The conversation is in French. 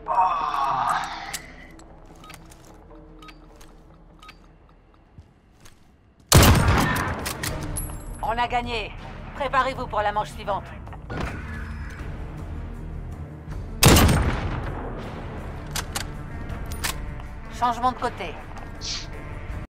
On a gagné. Préparez-vous pour la manche suivante. Changement de côté.